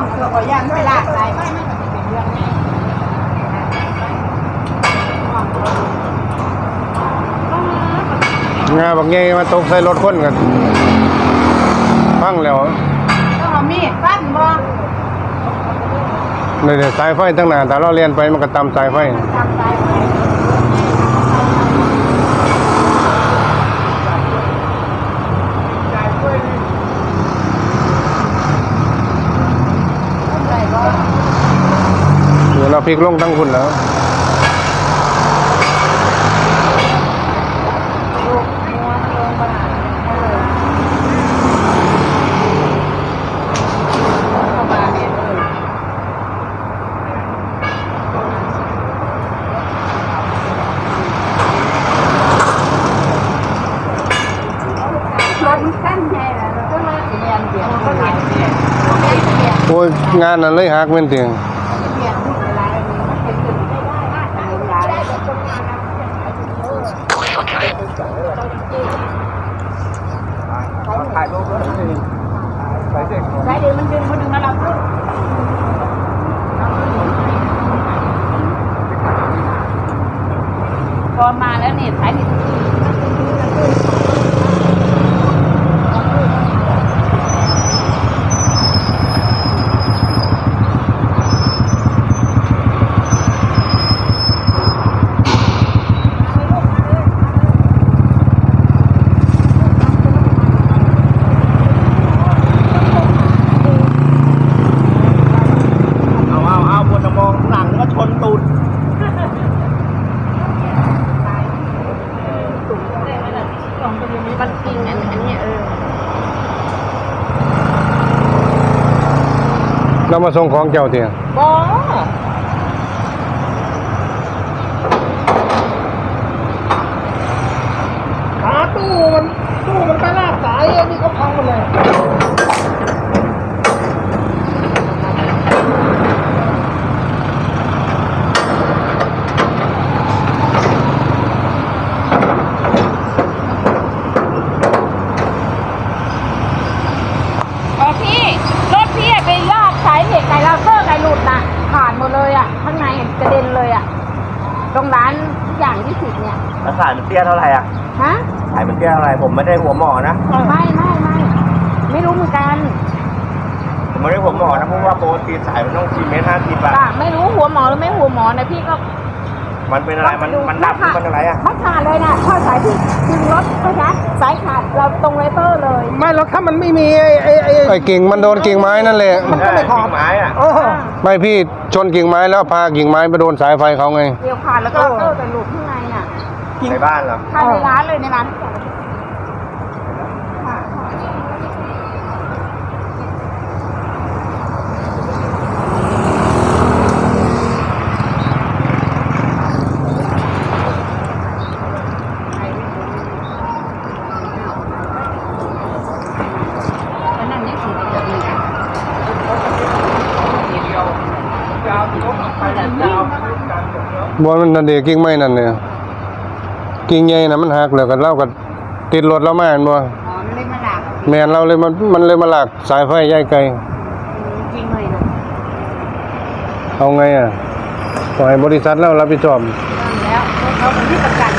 องตัวก็ย่างไปลากไปไม่เป็นเรื่องงาบักเงยมาตกใส่รถคนกันพังแล้วต้องเอามีดฟันบ่เนี่ยสายไฟตั้งนานแต่เราเรียนไปมันก็ตามสายไฟเดี๋ยวเราพลิกลงทั้งคุณแล้วโอ้ยงานนั้นเลยหักเป็นเตียงถ่ายรูปด้วยใช่เดี๋ยวมันดึงมาเราด้วยพอมาแล้วเนี่ยถ่ายดิมันกินอันนี้เรามาส่งของเจ้าเตียงบ่ขาตู้มันไปลากสายอันนี้ก็พังหมดเลยขาดหมดเลยอ่ะข้างในกระเด็นเลยอ่ะตรงร้านอย่าง20เนี่ยแล้วขายมันเตี้ยเท่าไหร่อ่ะฮะขายมันเตี้ยเท่าไหร่ผมไม่ได้หัวหมอนะไม่รู้เหมือนกันผมไม่ได้หัวหมอนะเพราะว่าโปรตีนสายมันต้อง4 เมตร 50 บาทไม่รู้หัวหมอหรือไม่หัวหมอนะพี่ก็มันเป็นอะไรมันดับมันอะไรอ่ะมันขาดเลยนะข้อสายที่ดึงรถใช่ไหมสายขาดเราตรงไวเปอร์เลยไม่แล้วถ้ามันไม่มีไอ้กิ่งมันโดนกิ่งไม้นั่นแหละมันก็ไม่ขอบไม้อ่ะไม่พี่ชนกิ่งไม้แล้วพากิ่งไม้ไปโดนสายไฟเขาไงเดี๋ยวขาดแล้วก็แต่หลุดข้างในน่ะในบ้านเหรอในร้านเลยในร้านบอลมันนั่นเด็กกิ่งไม้นั่นเนี่ยกิ่งใหญ่นะมันหักเลยกันเล่ากันติดรถแล้วมาเห็นบ่แมนเราเลยมันเลยมาหลักสายไฟใหญ่ไกลกิ่งเลยนะเอาไงอ่ะปล่อยบริษัทแล้วรับผิดชอบแล้วเขาเป็นที่ประกัน